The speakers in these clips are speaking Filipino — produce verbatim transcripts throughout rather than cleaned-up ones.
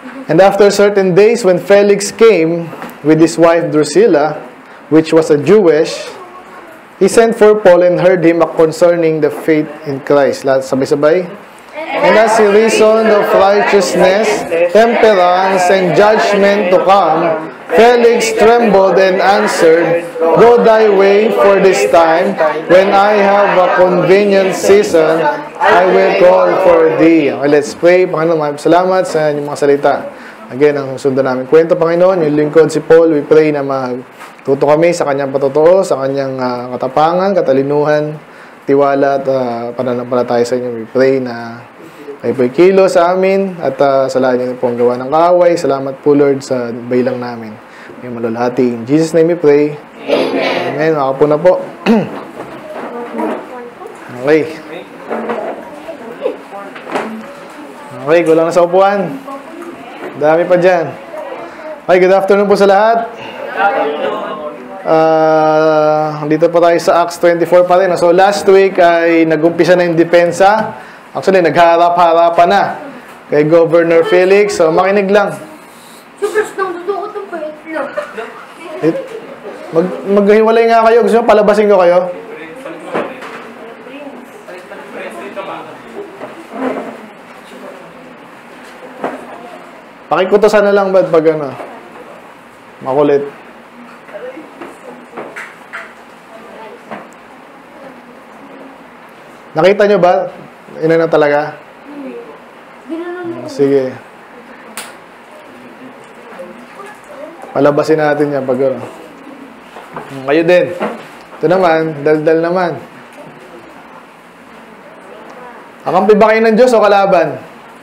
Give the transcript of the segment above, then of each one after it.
And after certain days, when Felix came with his wife Drusilla, which was a Jewish, he sent for Paul and heard him concerning the faith in Christ. Lahat sabay-sabay. And as he reasoned of righteousness, temperance, and judgment to come, Felix trembled and answered, Go thy way, for this time, when I have a convenient season, I will call for thee. Okay, let's pray. Panginoon, maraming salamat sa inyong mga salita. Again, ang sundan namin kwento, Panginoon, yung lingkod si Paul, we pray na matuto kami sa kanyang patotoo, sa kanyang uh, katapangan, katalinuhan, tiwala at uh, pananampalataya sa inyo. We pray na kayo po'y kilo sa amin at uh, sa lahat niyo pong gawa ng kaaway. Salamat po, Lord, sa baylang namin. May malulhati. In Jesus' name we pray. Amen. Amen. Makapo na po. Okay. Okay, gulang na sa upuan. Dami pa dyan. Okay, good afternoon po sa lahat. Uh, dito po tayo sa Acts twenty-four pa rin. So last week ay nag-umpisa na yung depensa. Actually, nagharap-harapan na kay Governor Felix. So, makinig lang. Mag maghiwalay nga kayo. Gusto nyo palabasin ko kayo? Pakikutosan na lang ba't pag ano? Makulit. Nakita nyo ba? Ina na talaga? Sige. Palabasin natin yan pag ano. Kayo din. Ito naman, daldal naman. Kakampi ba kayo ng Diyos o kalaban?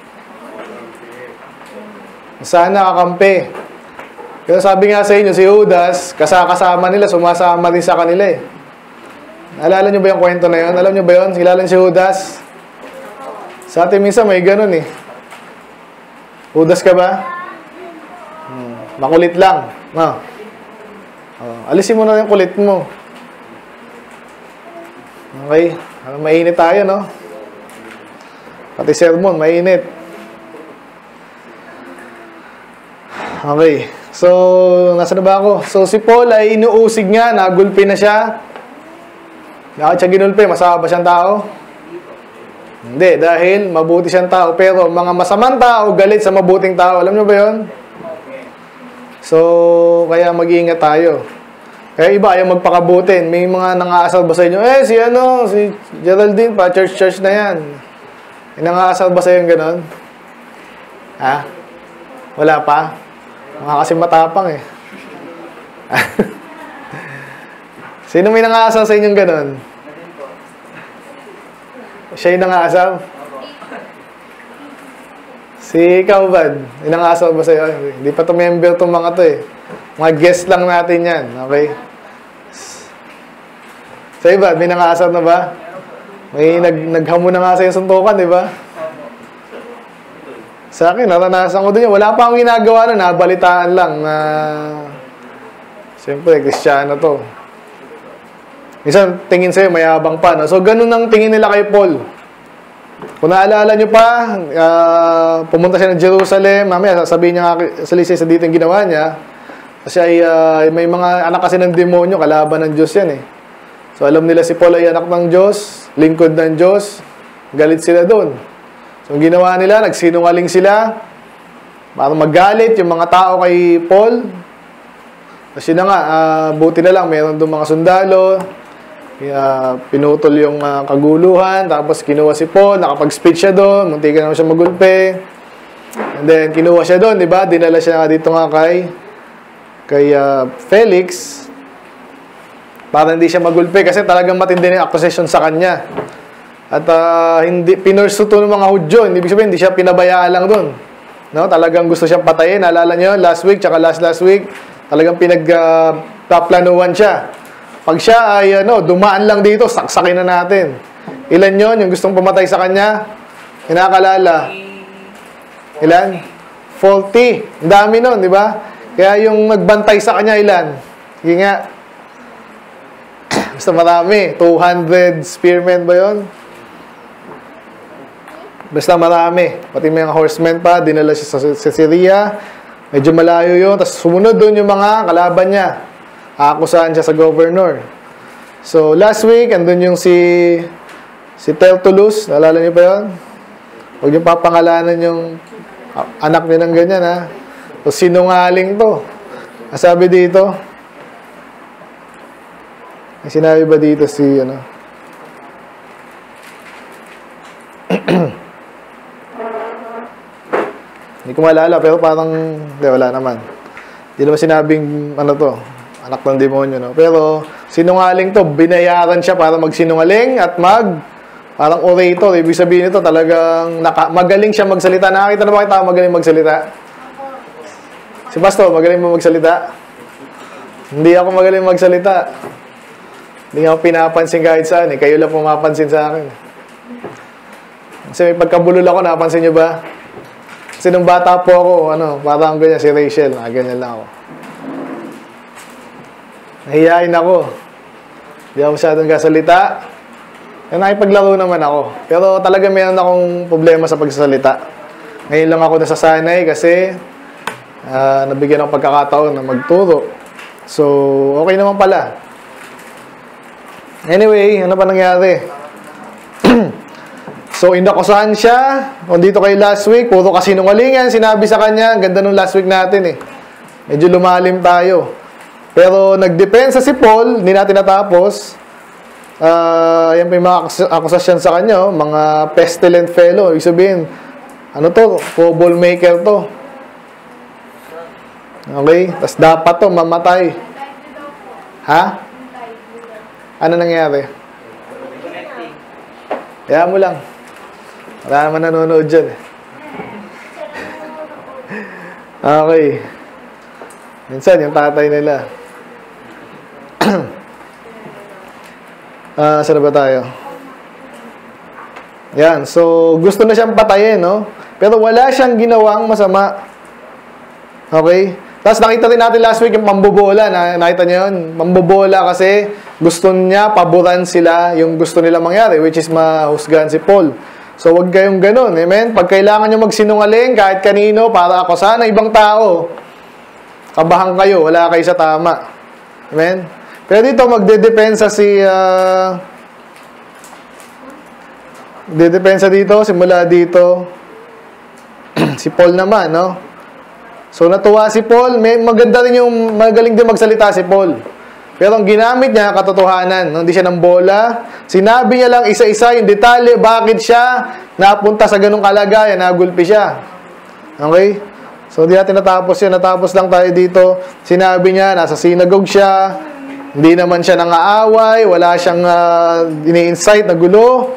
Sana kakampi. Kaya sabi nga sa inyo, si Judas, kasakasama nila, sumasama din sa kanila eh. Naalala nyo ba yung kwento na yun? Alam nyo ba yun? Kilala si Judas? Sa atin minsan may ganun eh. Judas ka ba? Hmm. Makulit lang. No. Oh, alisin mo na yung kulit mo. Okay. Mainit tayo, no? Pati sermon, mainit. Okay. So, nasa na ba ako? So, si Paul ay inuusig nga. Nagulpi na siya. Bakit siya ginulpi? Masama ba siyang tao? Hindi, dahil mabuti siyang tao. Pero mga masamang tao, galit sa mabuting tao. Alam nyo ba yun? So, kaya mag-iingat tayo. Kaya iba, ayaw magpakabutin. May mga nangaasal ba sa inyo? Eh, si ano, si Geraldine pa, church-church na yan. May nangaasal ba sa inyo gano'n? Ha? Wala pa? Mga kasi matapang eh. Sino may nangaasal sa inyong gano'n? Siya yung nangasal? Si ikaw, Bad? Yung nangasal ba sa'yo? Hindi pa to member itong mga to eh. Mga guest lang natin yan. Okay? Sa'yo, Bad? May nangasal na ba? May nag naghamon na nga sa yung suntukan, di ba? Sa akin, naranasan ko din yun. Wala pa akong ginagawa na, nabalitaan lang na siyempre, Kristiyano to. Minsan, tingin sa'yo, mayabang pa. No? So, ganun ang tingin nila kay Paul. Kung naalala nyo pa, uh, pumunta siya ng Jerusalem. Mamaya, sasabihin niya nga sa Lisay sa dito yung ginawa niya. Kasi ay, uh, may mga anak kasi ng demonyo, kalaban ng Diyos yan eh. So, alam nila si Paul ay anak ng Diyos, lingkod ng Diyos. Galit sila doon. So, ang ginawa nila, nagsinungaling sila. Para magalit yung mga tao kay Paul. Kasi na nga, uh, buti na lang, meron doon mga sundalo. Uh, pinutol yung uh, kaguluhan, tapos kinuha si Paul, nakapag-speech siya doon, munti ka naman siya magulpe. And then, kinuha siya doon, di ba? Dinala siya dito nga kay, kay uh, Felix, para hindi siya magulpe, kasi talagang matindi na yung accusation sa kanya. At uh, hindi, pinursuto ng mga Hudyo, hindi sabihin, hindi siya pinabayaan lang doon. No? Talagang gusto siyang patayin, naalala nyo, last week, tsaka last last week, talagang pinag-planuhan uh, siya. Pag siya ay ano, dumaan lang dito, saksakin na natin. Ilan yon yung gustong pumatay sa kanya? Kinakalala. Ilan? forty. Ang dami nun, di ba? Kaya yung nagbantay sa kanya, ilan? Hindi nga. Basta marami. two hundred spearmen ba yon? Basta marami. Pati may mga horsemen pa, dinala siya sa, sa Syria. Medyo malayo yun. Tapos sumunod doon yung mga kalaban niya. Aakusahan siya sa governor. So, last week, andun yung si si Tertullus. Naalala niyo pa yun? Huwag yung papangalanan yung anak niya ng ganyan, ha? So, sinungaling to. Sabi dito, may sinabi ba dito si, ano? Hindi ko maalala, pero parang, hindi, wala naman. Hindi naman sinabing, ano to, anak ng demonyo, no? Pero, sinungaling to, binayaran siya para magsinungaling at mag, parang orator. Ibig sabihin nito, talagang, naka, magaling siya magsalita. Nakakita na ba kita magaling magsalita? Si Pastor, magaling mo magsalita? Hindi ako magaling magsalita. Hindi ako pinapansin kahit saan, eh. Kayo lang pumapansin sa akin. Kasi may pagkabulol ako, napansin nyo ba? Kasi nung bata po ako, ano, parang ganyan, si Rachel, ah, ganyan lang ako. Nahiyain ako. Hindi ako masyadong kasalita. Eh, nakipaglaro naman ako. Pero talaga meron akong problema sa pagsasalita. Ngayon lang ako nasasanay kasi uh, nabigyan ng pagkakataon na magturo. So, okay naman pala. Anyway, ano pa nangyari? So, inakusahan siya. Kung dito kayo last week, puro kasinungalingan. Sinabi sa kanya, ang ganda nung last week natin eh. Medyo lumalim tayo. Pero nagdepensa si Paul, hindi natin natapos. Uh, yan pa yung mga akusasyon sa kanya, oh. Mga pestilent fellow. Ibig sabihin, ano to? Troublemaker to. Okay? Tapos dapat to, mamatay. Ha? Ano nangyari? Kaya mo lang. Wala naman nanonood dyan. Okay. Minsan, yung tatay nila. Ah, uh, saan ba tayo? Yan. So, gusto na siyang patayin, no? Pero wala siyang ginawang masama. Okay? Tapos nakita rin natin last week yung pambobola. Na, nakita niyo yun? Pambobola kasi gusto niya paboran sila yung gusto nila mangyari, which is mahusgahan si Paul. So, wag kayong ganun. Amen? Pag kailangan nyo magsinungaling kahit kanino para ako sana ibang tao, kabahan kayo. Wala kayo sa tama. Amen? Pero dito, magdedepensa si... Uh, dedepensa dito, simula dito. Si Paul naman, no? So, natuwa si Paul. May maganda rin yung magaling din magsalita si Paul. Pero ang ginamit niya, katotohanan. Hindi siya ng bola. Sinabi niya lang isa-isa yung detalye, bakit siya napunta sa ganung kalagayan, nagulpi siya. Okay? So, hindi natin natapos yun. Natapos lang tayo dito. Sinabi niya, nasa synagogue siya. Hindi naman siya nangaaway. Wala siyang uh, ini-incite na gulo.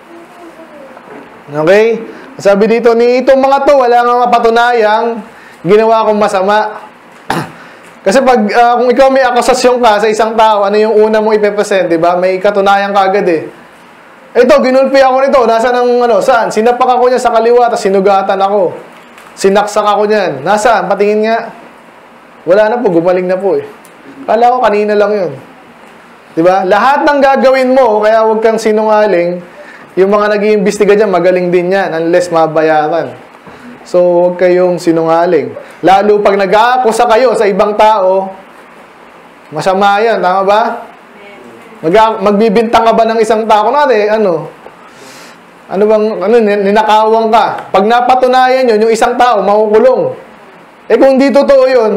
Okay? Sabi dito, ni itong mga to, wala nga mapatunayang ginawa kong masama. Kasi pag, uh, kung ikaw may akusasyon ka sa isang tao, ano yung una mong ipepresent, di ba? May katunayan ka agad eh. Ito, ginulpi ako nito. Nasaan ang, ano, saan? Sinapak ako niya sa kaliwa, tapos sinugatan ako. Sinaksak ako niyan. Nasaan? Patingin nga. Wala na po, gumaling na po eh. Kala ko kanina lang yun. Di ba? Lahat ng gagawin mo, kaya huwag kang sinungaling, yung mga nag-iimbestiga dyan, magaling din yan, unless mabayaran. So, huwag kayong sinungaling. Lalo pag nag-aakusa kayo sa ibang tao, masama yan, tama ba? Mag magbibintang ka ba ng isang tao? Kunwari, ano? Ano bang, ano, ninakawang ka. Pag napatunayan yun, yung isang tao, makukulong. Eh kung di totoo yun,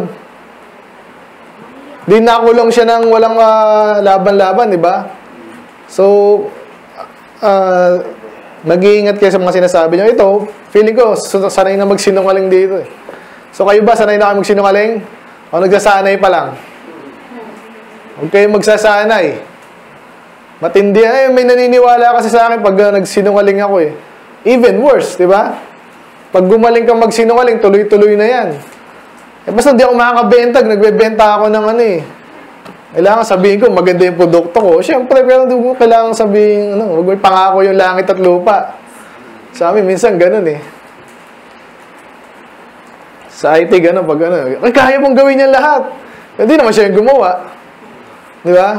di nakulong siya ng walang laban-laban, uh, di ba? So, uh, nag-iingat kayo sa mga sinasabi nyo. Ito, feeling ko, sanay na magsinungaling dito eh. So, kayo ba, sanay na kayo magsinungaling? O nagsasanay pa lang? Huwag kayong magsasanay. Matindi. Eh, may naniniwala kasi sa akin pag uh, nagsinungaling ako eh. Even worse, di ba? Pag gumaling kang magsinungaling, tuloy-tuloy na yan. Eh, basta hindi ako makakabenta, nagbebenta ako ng ano eh. Kailangan sabihin ko, maganda yung produkto ko. Siyempre, pero hindi mo kailangan sabihin, ano, huwag may pangako yung langit at lupa. Sa amin, minsan ganun eh. Sa I T, gano'n, pag gano'n. Ay, kaya mong gawin yan lahat. Hindi naman siya yung gumawa. Di ba?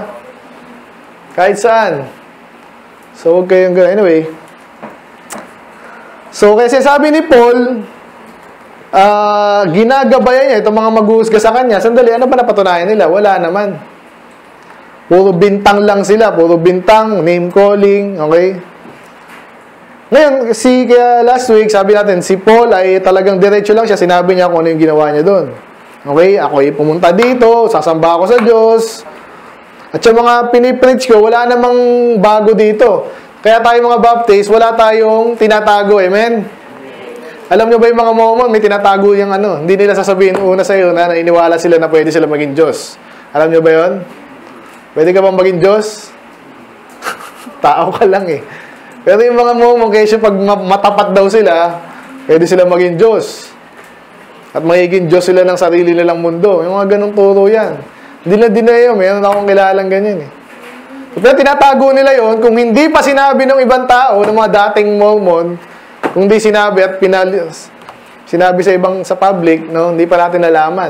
Kahit saan. So, huwag kayong gano'n. Anyway. So, kasi sabi ni Paul, uh, ginagabayan niya itong mga maghuhusga sa kanya. Sandali, ano ba napatunayan nila? Wala naman. Puro bintang lang sila. Puro bintang, name calling, okay? Ngayon, si kaya last week, sabi natin, si Paul ay talagang diretso lang siya. Sinabi niya kung ano yung ginawa niya doon. Okay? Ako ay pumunta dito, sasamba ako sa Diyos. At yung mga pinipreach ko, wala namang bago dito. Kaya tayo mga Baptist, wala tayong tinatago. Amen? Alam nyo ba yung mga Mormon, may tinatago yung ano, hindi nila sasabihin una sa iyo na nainiwala sila na pwede sila maging Diyos. Alam nyo ba yon? Pwede ka bang maging Diyos? Tao ka lang eh. Pero yung mga Mormon, kaya pag matapat daw sila, pwede sila maging Diyos. At magiging Diyos sila ng sarili nilang mundo. Yung mga ganong turo yan. Hindi na dinayo, mayroon akong kilalang ganyan eh. Pero tinatago nila yon kung hindi pa sinabi ng ibang tao, ng mga dating Mormon, kung hindi sinabi at pinalis, sinabi sa ibang sa public, no, hindi pa natin nalaman.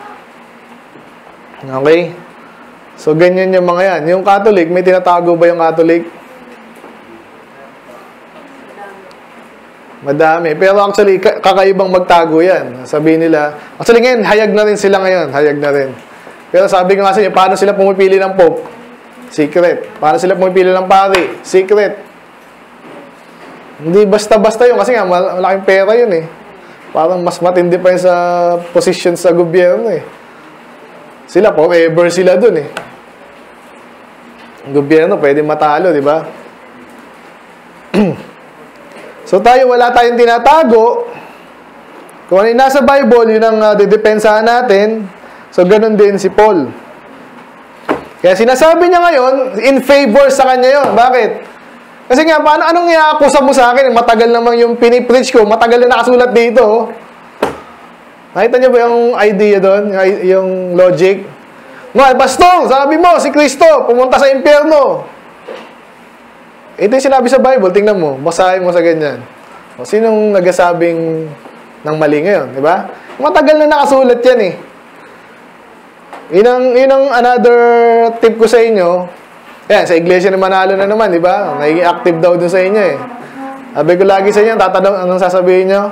Okay? So, ganyan yung mga yan. Yung Catholic, may tinatago ba yung Catholic? Madami. Pero actually, kakaibang magtago yan. Sabihin nila, actually ngayon, hayag na rin sila ngayon. Hayag na rin. Pero sabi ko nga sa inyo, paano sila pumipili ng Pope? Secret. Paano sila pumipili ng pari? Secret. Hindi basta-basta yun. Kasi nga, malaking pera yun eh. Parang mas matindi pa yun sa position sa gobyerno eh. Sila, forever sila dun eh. Ang gobyerno, pwede matalo, di ba? So tayo, wala tayong tinatago. Kung ano yung nasa Bible, yun ang uh, didepensahan natin. So, ganun din si Paul. Kaya sinasabi niya ngayon, in favor sa kanya yun. Bakit? Kasi nga, paano, anong i-akusa mo sa akin? Matagal naman yung pinipreach ko. Matagal na nakasulat dito. Nakita niyo ba yung idea doon? Yung, yung logic? Nga, pastor, sabi mo, si Kristo, pumunta sa impyerno. Ito yung sinabi sa Bible, tingnan mo, basahin mo sa ganyan. O, sinong nagsasabing ng mali ngayon, di ba? Matagal na nakasulat yan eh. Yun ang, yun ang another tip ko sa inyo. Yan, sa Iglesia ni Manalo na naman, di ba? Nagiging active daw dun sa inyo eh. Sabi ko lagi sa inyo, tatanong, anong sasabihin nyo?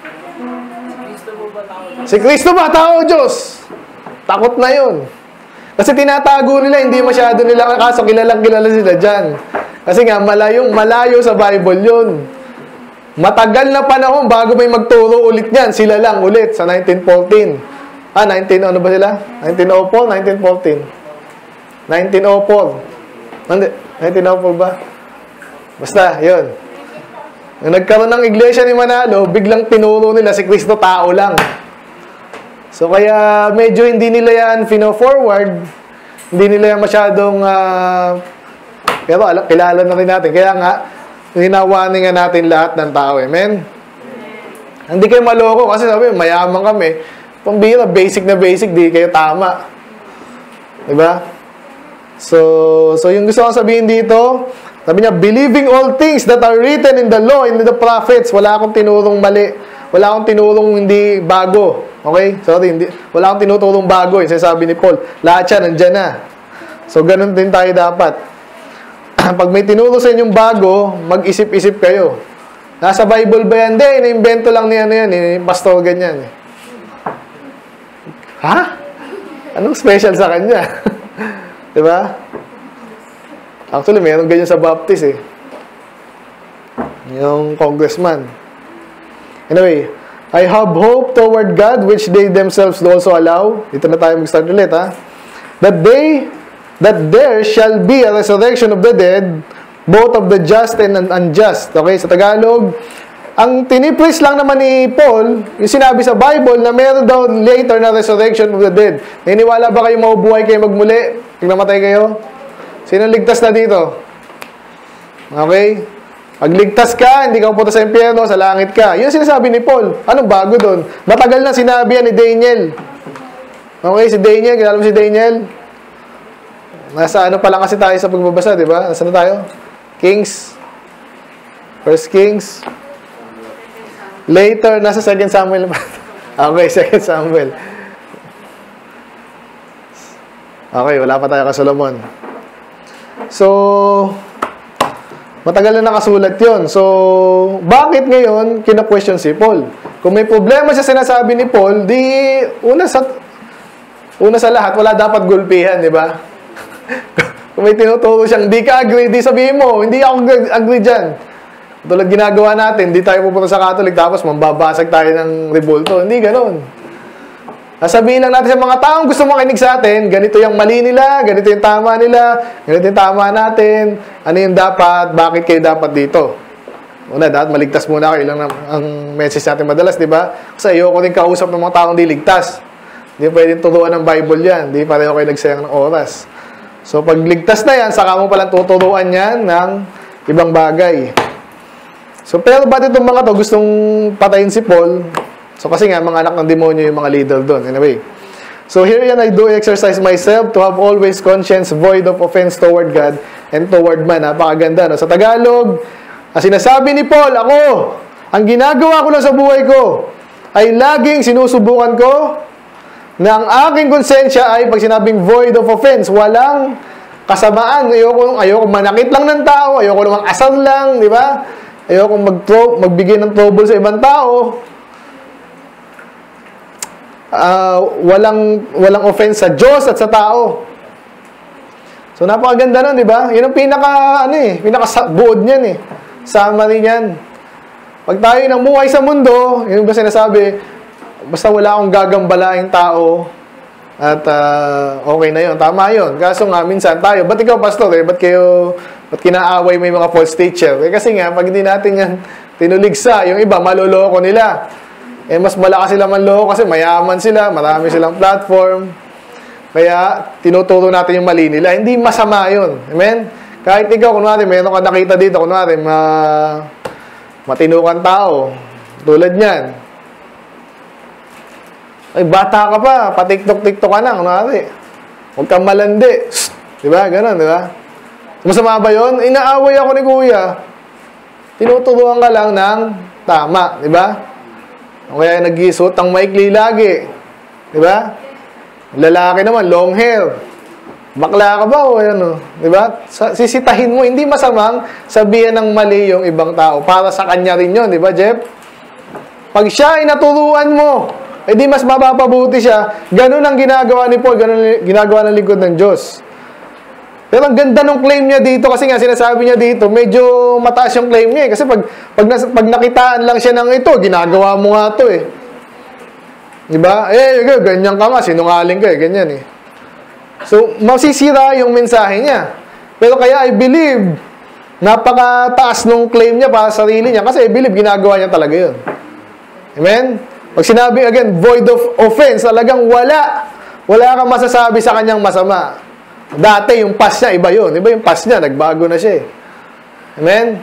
Si Kristo ba tao o Diyos? Takot na yun. Kasi tinatago nila, hindi masyado nila, kaso kilalang kilala sila dyan. Kasi nga, malayong, malayo sa Bible yun. Matagal na panahon bago may magturo ulit niyan. Sila lang ulit sa nineteen fourteen. Ah, nineteen, ano ba sila? nineteen oh four, nineteen fourteen. nineteen oh four. nineteen oh four ba? Basta, yun. Nung nagkaroon ng Iglesia ni Manalo, biglang tinuro nila si Kristo tao lang. So, kaya medyo hindi nila yan fino-forward. Hindi nila yan masyadong... Uh, pero alam, kilala na rin natin. Kaya nga, hinawanin nga natin lahat ng tao. Amen? Hindi kayo maloko kasi sabi, mayaman kami. Pambira, basic na basic, di kayo tama. Diba? So, so yung gusto kong sabihin dito, sabi niya, believing all things that are written in the law and in the prophets. Wala akong tinurong mali. Wala akong tinurong hindi bago. Okay? Sorry, hindi, wala akong tinuturong bago. Yung sabi ni Paul, lahat siya, nandyan na. So, ganun din tayo dapat. Pag may tinuro sa inyong bago, mag-isip-isip kayo. Nasa Bible ba yan? Hindi, ina-invento lang niya ano yan. Eh, pastor ganyan. Eh. Ha? Anong special sa kanya? Diba? Actually, mayroon ganyan sa Baptist eh. Yung congressman. Anyway, I have hope toward God, which they themselves also allow. Ito na tayo mag-start ulit, ha? That they... that there shall be a resurrection of the dead, both of the just and unjust. Okay, sa Tagalog, ang tinipris lang naman ni Paul, yung sinabi sa Bible na meron daw later na resurrection of the dead. Naniniwala ba kayo mabubuhay kayo magmuli? Pag namatay kayo? Sino ligtas na dito? Okay? Pag ligtas ka, hindi ka pupunta sa impyerno, sa langit ka. Yun sinasabi ni Paul. Anong bago doon? Matagal na sinabi yan ni Daniel. Okay, si Daniel, kilala mo si Daniel? Nasa ano pa lang kasi tayo sa pagbabasa, di ba? Nasa na tayo? Kings. First Kings. Later, nasa Second Samuel. Okay, Second Samuel. Okay, wala pa tayo kay Solomon. So, Matagal na nakasulat yun. So, bakit ngayon kina-question si Paul? Kung may problema siya sinasabi ni Paul, di una sa una sa lahat, wala dapat gulpihan, di ba? Kung may tinuturo siyang di ka agree, di sabihin mo, hindi ako agree dyan. Tulad ginagawa natin, di tayo pupunta sa Catholic, tapos mambabasag tayo ng rebulto. Hindi ganon. Sabihin lang natin sa mga taong gusto makinig sa atin, ganito yung mali nila, ganito yung tama nila, ganito yung tama natin, ano yung dapat, bakit kayo dapat dito. Una, dapat maligtas muna kayo. Ilang ang message natin madalas, di ba? Kasi ayoko din kausap ng mga taong di ligtas. Hindi pwedeng turuan ng Bible yan. Hindi pareho kayo nagsayang ng oras. So, pag ligtas na yan, saka mo palang tuturuan yan ng ibang bagay. So, pero ba't itong mga to gustong patayin si Paul? So, kasi nga, mga anak ng demonyo yung mga leader doon. Anyway. So, here yan, I do exercise myself to have always conscience void of offense toward God and toward man. Napakaganda, no? Sa Tagalog, ang sinasabi ni Paul, ako, ang ginagawa ko lang sa buhay ko ay laging sinusubukan ko na ang aking konsensya ay pag sinabing void of offense, walang kasamaan. Ayoko, ayoko manakit lang ng tao, ayoko namang asal lang, di ba? Ayoko mag magbigay ng trouble sa ibang tao. Uh, walang walang offense sa Diyos at sa tao. So napakaganda nun, di ba? Yun ang pinaka ano eh, pinaka buod niyan eh. Summary niyan. Pag tayo namuhay sa mundo, yun ba sinasabi, basta wala akong gagambalaing tao at uh, okay na yun. Tama yun. Kaso nga minsan tayo, ba't ikaw pastor eh? Ba't kayo ba't kinaaway may mga false teacher? Eh, kasi nga pag hindi natin yan tinuligsa, yung iba maloloko nila. Eh, mas malakas sila manloko kasi mayaman sila, marami silang platform. Kaya, tinuturo natin yung mali nila. Hindi masama yun. Amen? Kahit ikaw, kunwari, mayroon ka nakita dito, kunwari, ma matinukan tao. Tulad niyan. Ay, bata ka pa, patiktok-tiktok ka na, kunwari. Huwag kang malandi. Diba? Ganon, diba? Masama ba yun? Inaaway ako ni kuya. Tinuturuan ka lang ng tama, diba? O kaya nag-iisuot ang maikli lagi. Diba? Lalaki naman, long hair. Bakla ka ba o ano? Diba? Sisitahin mo, hindi masamang sabihan ng mali yung ibang tao. Para sa kanya rin yun, diba, Jeff? Pag siya ay naturuan mo, eh di mas mapapabuti siya. Ganun ang ginagawa ni Paul, ganun ginagawa ng lingkod ng Diyos. Pero ang ganda ng claim niya dito, kasi nga sinasabi niya dito, medyo mataas yung claim niya eh. Kasi pag, pag, pag nakitaan lang siya ng ito, ginagawa mo nga ito eh. Diba? Eh, ganyan ka nga, sinungaling ka eh, ganyan eh. So, masisira yung mensahe niya. Pero kaya I believe, napakataas nung claim niya para sa sarili niya, kasi I believe, ginagawa niya talaga yun. Amen? Pag sinabi again, void of offense, talagang wala. Wala kang masasabi sa kanyang masama. Dati, yung past niya, iba yun. Iba yung past niya, nagbago na siya eh. Amen?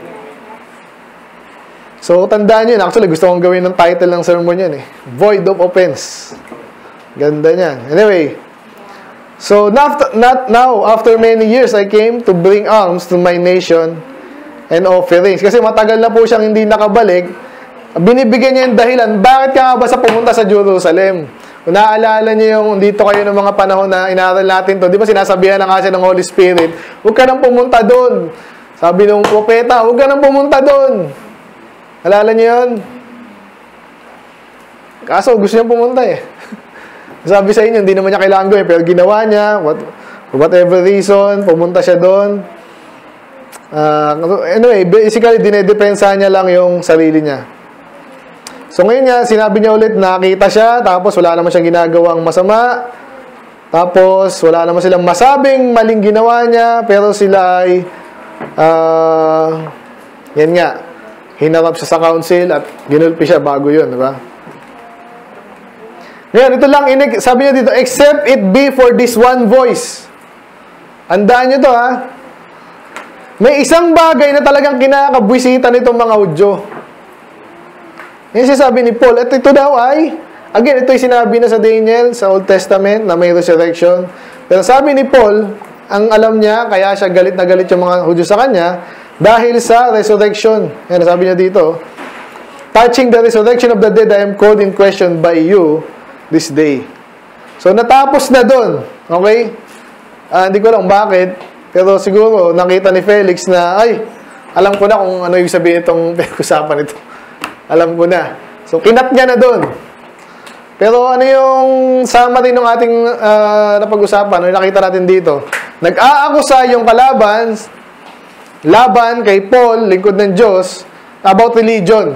So, tandaan yun. Actually, gusto kong gawin ng title ng sermon yan eh. Void of offense. Ganda niyan. Anyway, so, not, not now, after many years, I came to bring alms to my nation and offerings. Kasi matagal na po siyang hindi nakabalik. Binibigyan niya yung dahilan, bakit ka nga ba sa pumunta sa Jerusalem? Kung naaalala niyo yung dito kayo ng mga panahon na inaaral natin to, di ba sinasabihan na nga siya ng Holy Spirit, huwag ka nang pumunta doon. Sabi ng propeta, huwag ka nang pumunta doon. Alala niyo yun? Kaso gusto niya pumunta eh. Sabi sa inyo, hindi naman niya kailangan gawin, pero ginawa niya, what, for whatever reason, pumunta siya doon. Uh, anyway, basically, dinedepensa niya lang yung sarili niya. So ngayon nga, sinabi niya ulit, nakita siya, tapos wala naman siyang ginagawang masama, tapos wala naman silang masabing maling ginawa niya, pero sila ay, uh, yan nga, hinarap siya sa council at ginulpi siya bago yun, di ba? Ngayon, ito lang, sabi niya dito, except it be for this one voice. Andaan niyo to, ha? May isang bagay na talagang kinakabwisita nitong mga Hudyo. Yung sinasabi ni Paul, at ito daw ay, again, ito yung sinabi na sa Daniel, sa Old Testament, na may resurrection. Pero sabi ni Paul, ang alam niya, kaya siya galit na galit yung mga Hudyo sa kanya, dahil sa resurrection. Yan, sabi niya dito, touching the resurrection of the dead, I am called in question by you this day. So, natapos na doon. Okay? Uh, hindi ko alam bakit, pero siguro, nakita ni Felix na, ay, Alam ko na kung ano yung sabihin itong pinag-usapan ito. Alam ko na. So, kinat niya na doon. Pero ano yung summary ng ating uh, napag-usapan, ano yung nakita natin dito? Nag-aakusa yung kalaban, laban kay Paul, lingkod ng Diyos, about religion.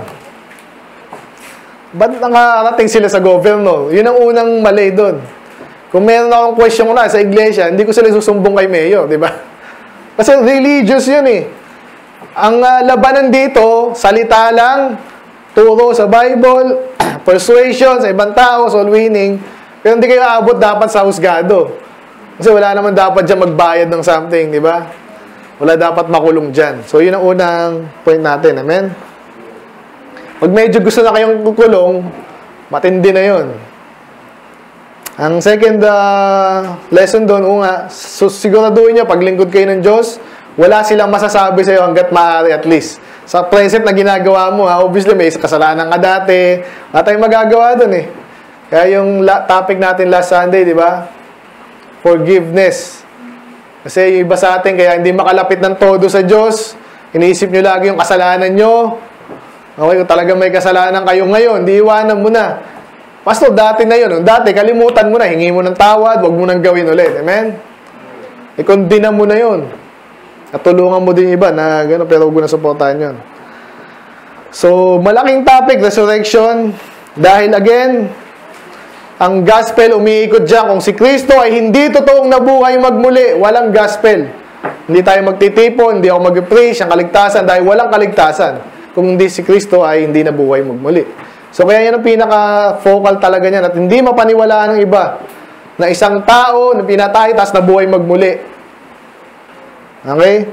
Ba't nakarating sila sa governor? Yun ang unang mali doon. Kung meron akong question ko na sa iglesia, hindi ko sila susumbong kay Mayo, di ba? Kasi religious yun eh. Ang uh, labanan dito, salita lang, turo sa Bible, persuasion sa ibang tao, soul winning, pero hindi kayo aabot dapat sa husgado. Kasi wala naman dapat dyan magbayad ng something, di ba? Wala dapat makulong dyan. So, yun ang unang point natin. Amen? Pag medyo gusto na kayong kukulong, matindi na yun. Ang second uh, lesson doon, o nga, so, siguraduhin nyo, paglingkod kayo ng Diyos, wala silang masasabi sa iyo hanggat maaari at least. Sa present na ginagawa mo, ha, obviously may kasalanan ka dati, wala tayong magagawa doon eh. Kaya yung topic natin last Sunday, di ba? Forgiveness. Kasi yung iba sa atin, kaya hindi makalapit ng todo sa Diyos, iniisip nyo lagi yung kasalanan nyo. Okay, kung talagang may kasalanan kayo ngayon, di iwanan mo na. Pastor, dati na yun. Dati, kalimutan mo na. Hingi mo ng tawad, wag mo nang gawin ulit. Amen? I-condemn mo na yun. At tulungan mo din iba na gano'n, pero huwag mo na supportahan yun. So, malaking topic, resurrection. Dahil again, ang gospel umiikot dyan. Kung si Kristo ay hindi totoong nabuhay magmuli, walang gospel. Hindi tayo magtitipon, hindi ako mag-preach, ang kaligtasan, dahil walang kaligtasan. Kung hindi si Kristo ay hindi nabuhay magmuli. So, kaya yan ang pinaka-focal talaga niyan. At hindi mapaniwalaan ng iba na isang tao na pinatay, tapos nabuhay magmuli. Okay?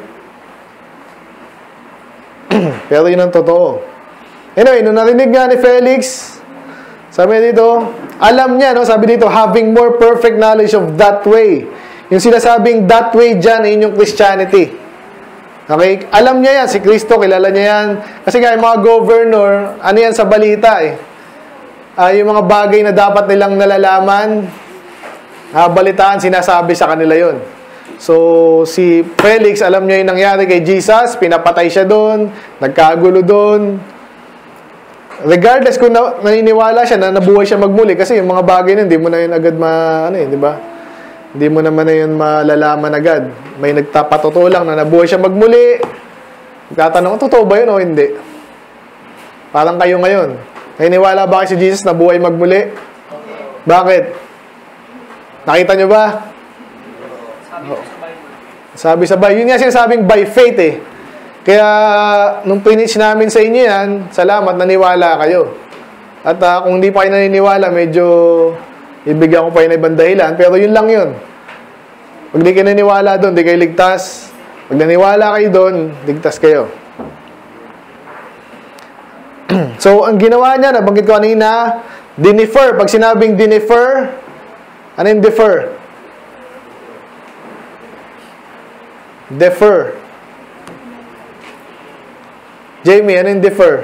Pero yun ang totoo. Anyway, nung narinig nga ni Felix, sabi dito, alam niya, no? Sabi dito, having more perfect knowledge of that way. Yung sinasabing that way dyan, yun yung Christianity. Okay? Alam niya yan, si Kristo, kilala niya yan. Kasi nga, yung mga governor, ano yan sa balita eh. Uh, yung mga bagay na dapat nilang nalalaman, uh, balitaan, sinasabi sa kanila yun. So, si Felix, alam niya yung nangyari kay Jesus, pinapatay siya doon, nagkagulo doon. Regardless kung na, naniniwala siya na nabuhay siya magmuli, kasi yung mga bagay na, hindi mo na yun agad ma, ano eh, di ba? Hindi mo naman na yun malalaman agad. May nagtapatotoo lang na nabuhay siya magmuli. Tatanong, totoo ba yun o hindi? Parang kayo ngayon. Naniniwala ba kayo si Jesus na buhay magmuli? Bakit? Nakita nyo ba? Sabi sa Bible. Yun nga sinasabing by faith eh. Kaya, nung pinitch namin sa inyo yan, salamat, naniwala kayo. At uh, kung hindi pa kayo naniniwala, medyo ibigyan ko pa yun na ibang dahilan. Pero yun lang yun. Pag di kayo naniwala doon, di kayo ligtas. Pag naniwala kayo doon, ligtas kayo. So, ang ginawa niya, nabanggit ko kanina, dinifer. Pag sinabing dinifer, ano yung defer? Defer. Jamie, ano yung defer?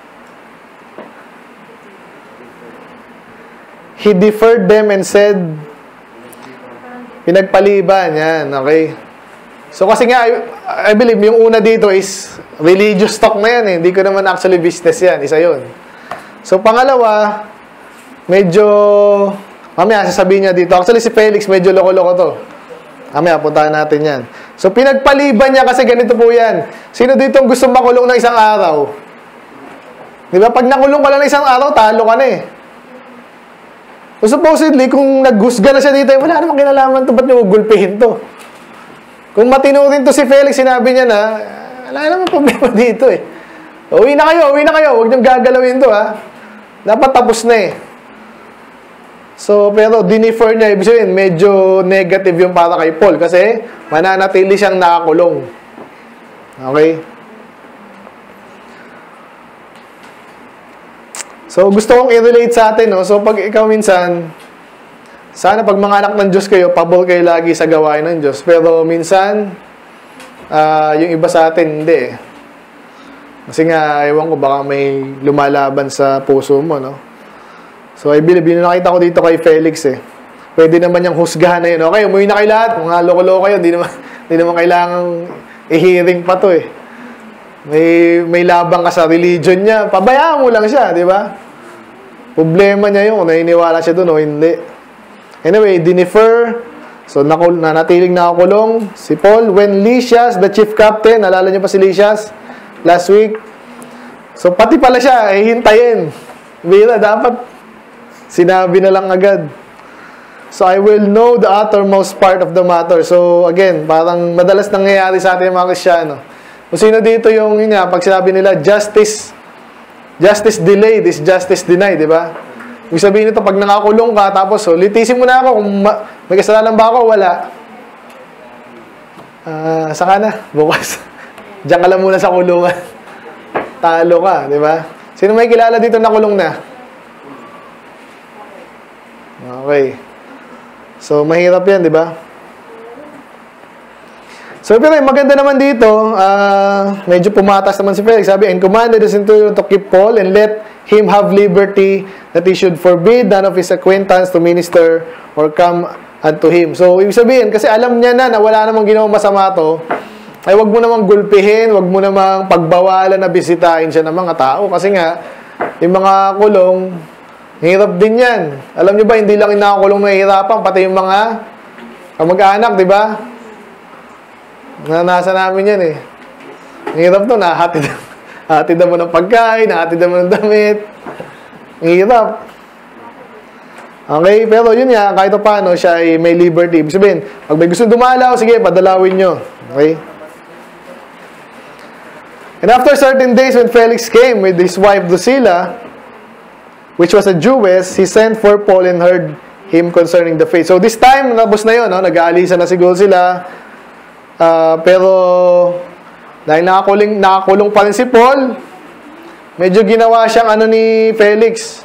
He deferred them and said, pinagpaliban. Yan, okay? So, kasi nga, I, I believe, yung una dito is religious talk na yan eh. Hindi ko naman actually business yan. Isa yun. So, pangalawa, medyo, mamaya, sasabihin niya dito. Actually, si Felix, medyo loko-loko to. Mamaya, puntahan natin yan. So, pinagpaliban niya kasi ganito po yan. Sino dito ang gusto makulong ng isang araw? Di ba? Pag nakulong ka lang ng isang araw, talo ka na eh. So, supposedly, kung naghusga na siya dito, wala namang kinalaman to, ba't niyo gulpihin to? Kung matino rin to si Felix, sinabi niya na, wala naman problema dito eh. Uwi na kayo, uwi na kayo. Huwag niyong gagalawin to ha. Dapat tapos na eh. So, pero dinifer niya, ibig sabihin, medyo negative yung para kay Paul kasi mananatili siyang nakakulong. Okay? So, gusto kong i-relate sa atin, no? So, pag ikaw minsan, sana pag mga anak ng Diyos kayo, pabor kayo lagi sa gawain ng Diyos. Pero minsan, uh, yung iba sa atin, hindi eh. Kasi nga, ewan ko, baka may lumalaban sa puso mo, no? So, I believe, yun nakita ko dito kay Felix eh. Pwede naman yung husgahan na yun. Okay, umuwi na kayo lahat. Mga loko-loko kayo. Hindi naman, hindi naman kailangang i-hearing pa to eh. May, may labang ka sa religion niya. Pabayaan mo lang siya, di ba? Problema niya yun kung naniniwala siya doon o hindi. Anyway, dinifer. So, nakul nanatiling nakakulong si Paul. When Lysias, the chief captain, nalala niyo pa si Lysias last week? So, pati pala siya, eh, hintayin. Bira, dapat sinabi na lang agad. So, I will know the uttermost part of the matter. So, again, parang madalas nangyayari sa ating mga Kristyano. Kung sino dito yung, yun nga, pag sinabi nila, justice, justice delayed is justice denied, di ba? Ibig sabihin nito, pag nakakulong ka, tapos, so, litisin mo na ako, kung may kasalanan ba ako, wala. Uh, saka na, bukas. Diyan ka lang muna sa kulungan. Talo ka, di ba? Sino may kilala dito na kulong na? Okay. So, mahirap yan, di ba? So, pero maganda naman dito, uh, medyo pumatas naman si Felix. Sabi, and commanded the centurion to keep Paul and let him have liberty, that he should forbid none of his acquaintance to minister or come unto him. So, ibig sabihin, kasi alam niya na na wala namang ginawang masama to, ay wag mo namang gulpihin, wag mo namang pagbawalan na bisitahin siya ng mga tao. Kasi nga, yung mga kulong, hirap din yan. Alam niyo ba, hindi lang yung nakakulong na hihirapan, pati yung mga kamag-anak, di ba? Nasa namin yan eh. Ang hirap to, nahatid, nahatid mo ng pagkain, nahatid mo ng damit. Ang hirap. Okay, pero yun nga, kahit paano, siya ay may liberty. Ibig sabihin, pag may gusto dumalaw, sige, padalawin nyo. Okay? And after certain days, when Felix came with his wife Drusilla, which was a Jewess, he sent for Paul and heard him concerning the faith. So this time, nabos na yun, no? Nag-aalisan na siguro sila. Uh, pero dahil nakakulong, nakakulong pa rin si Paul, medyo ginawa siyang ano ni Felix.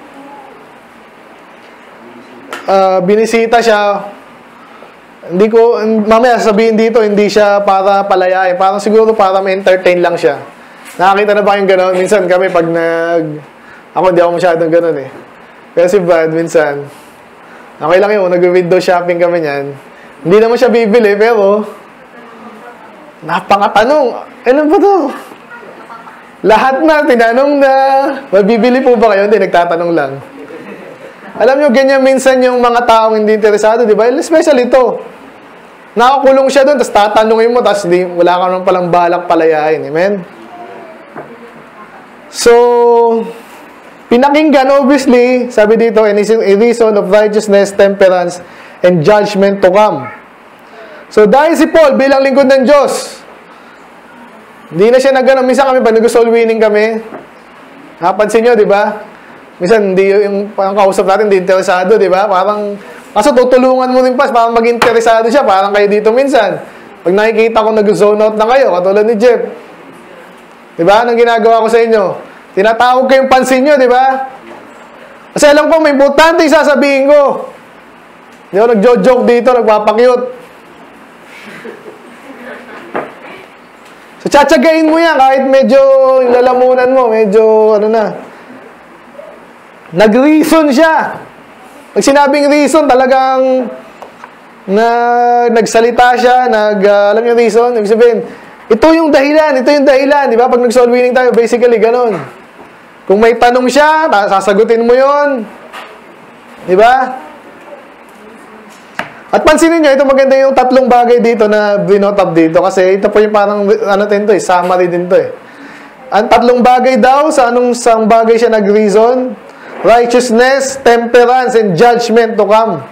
Uh, binisita siya. Hindi ko, mamaya sasabihin dito, hindi siya para palayain. Parang siguro para ma-entertain lang siya. Nakakita na ba yung gano'n? Minsan kami pag nag... Ako hindi ako masyadong gano'n eh. Pero si Brad, minsan, okay lang yun, nag-window shopping kami niyan. Hindi naman siya bibili, pero napakatanong, ano ba to? Lahat na, tinanong na, mabibili po ba kayo? Hindi, nagtatanong lang. Alam nyo, ganyan minsan yung mga taong hindi interesado, di ba? Especially ito. Nakakulong siya doon, tapos tatanungin mo, tapos di, wala ka naman palang balak palayain. Amen? So, pinakinggan, obviously, sabi dito, and is a reason of righteousness, temperance, and judgment to come. So, dahil si Paul, bilang lingkod ng Diyos, hindi na siya nag-ano. Minsan kami, pag nag-soul winning kami, napansin nyo, di ba? Minsan, hindi yung parang kausap natin, hindi interesado, di ba? Parang, kaso tutulungan mo rin pa, parang mag-interesado siya, parang kayo dito minsan. Pag nakikita ko nag-zone out na kayo, katulad ni Jeff, di ba? Anong ginagawa ko sa inyo? Tinatawag ko yung pansin nyo, di ba? Kasi alam ko, may importante yung sasabihin ko. Hindi ako nagjo-joke dito, nagpapakyut. So, tsatsagain mo yan, kahit medyo lalamunan mo, medyo, ano na. Nag-reason siya. Pag sinabing reason, talagang na, nagsalita siya, nag, uh, alam yung reason, ibig sabihin, ito yung dahilan, ito yung dahilan, di ba? Pag nag-soul winning tayo, basically, ganun. Kung may tanong siya, sasagutin mo yon, di ba? At pansinin nyo, ito maganda yung tatlong bagay dito na binot up dito kasi ito po yung parang, ano din to eh, summary din to eh. Ang tatlong bagay daw, sa anong sang bagay siya nag-reason? Righteousness, temperance, and judgment to come.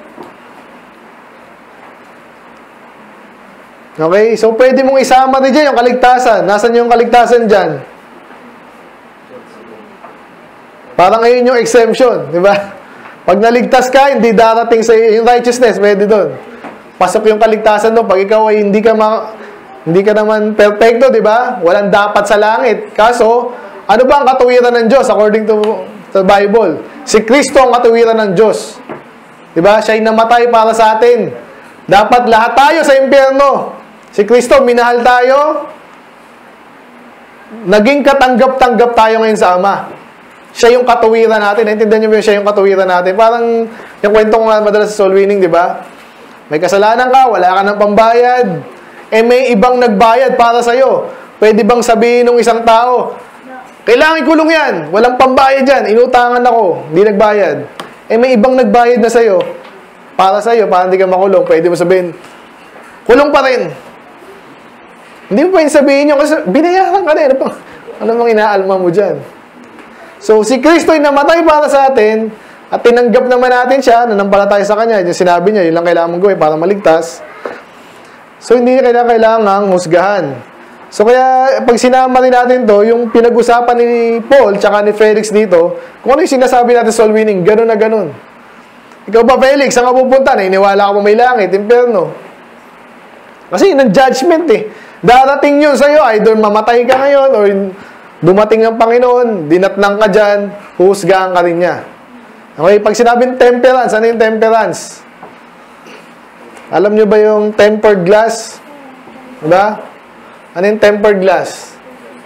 Okay? So, pwede mong isama rin dyan yung kaligtasan. Nasaan yung kaligtasan dyan? Parang ngayon yung exemption, di ba? Pag naligtas ka, hindi darating sa yung righteousness, pwede doon. Pasok yung kaligtasan doon. Pag ikaw ay hindi ka ma, hindi ka naman perfecto, di ba? Walang dapat sa langit. Kaso, ano ba ang katuwiran ng Diyos according to the Bible? Si Kristo ang katuwiran ng Diyos. Di ba? Siya'y namatay para sa atin. Dapat lahat tayo sa impyerno. Si Kristo, minahal tayo. Naging katanggap-tanggap tayo ngayon sa Ama. Siya yung katuwiran natin. Naintindihan niyo ba siya yung katuwiran natin? Parang yung kwento ko nga madalas sa soul winning, di ba? May kasalanan ka, wala ka ng pambayad. Eh may ibang nagbayad para sa'yo. Pwede bang sabihin ng isang tao, kailangan ikulong yan, walang pambayad dyan, inutangan ako, hindi nagbayad. Eh may ibang nagbayad na sa'yo, para sa'yo, para hindi ka makulong, pwede mo sabihin, kulong pa rin. Hindi mo pwede sabihin nyo, kasi binayaran ka na, ano, ano bang inaalma mo dyan? So, si Kristo ay namatay para sa atin, at tinanggap naman natin siya, nanampalataya sa Kanya, yung sinabi niya, yun lang kailangan mong gawin para maligtas. So, hindi niya kailangan husgahan. So, kaya, pag sinama rin natin to, yung pinag-usapan ni Paul, tsaka ni Felix dito, kung ano yung sinasabi natin soul winning, ganun na ganun. Ikaw ba, Felix, saan ka pupunta? Nainiwala ka pa may langit, impyerno. Kasi, yun ang judgment eh. Darating yun sa'yo, either mamatay ka ngayon, or dumating ang Panginoon, dinatnang ka dyan, husgahan ka rin niya. Okay, pag sinabing temperance, ano yung temperance? Alam nyo ba yung tempered glass? Diba? Ano yung tempered glass?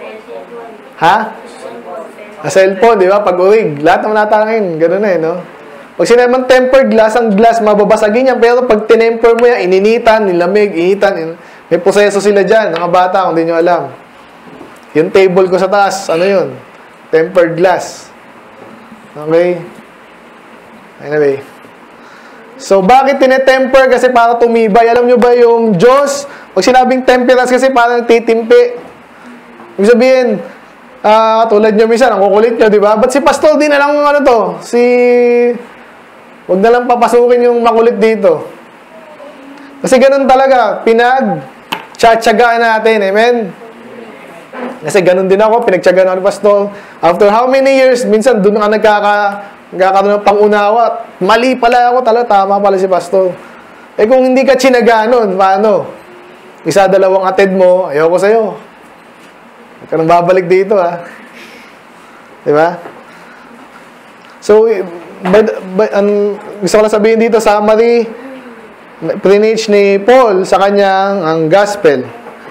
Ha? A cellphone, di ba? Pag-urig. Lahat naman natangin. Ganun na eh, no? Pag sinabing tempered glass, ang glass, mababasagin yan. Pero pag tinemper mo yan, ininitan, nilamig, initan. In... May proseso sila dyan, mga bata, kung di nyo alam. Yung table ko sa taas, ano yun? Tempered glass. Okay? Anyway. So, bakit tinetemper? Kasi para tumibay. Alam nyo ba yung Diyos? Pag sinabing temperance kasi parang titimpi. Ibig sabihin, uh, tulad nyo minsan, ang kukulit nyo, di ba? Ba't si pastor din na lang ano to? Si... Huwag na lang papasukin yung makulit dito. Kasi ganun talaga. Pinag-tiyatsagaan natin. Amen? Kasi ganun din ako. Pinagtsagaan ako ni pastor. After how many years, minsan doon nga nagkaka... Nagkakaroon ng pangunawa. Mali pala ako talaga. Tama pala si pastor. Eh kung hindi ka tsinaga nun, paano? Isa, dalawang atid mo, ayoko sa'yo. Huwag ka nang babalik dito, ha? Diba? So, but, but, um, gusto ko lang sabihin dito, summary, preach ni Paul sa kanyang ang gospel.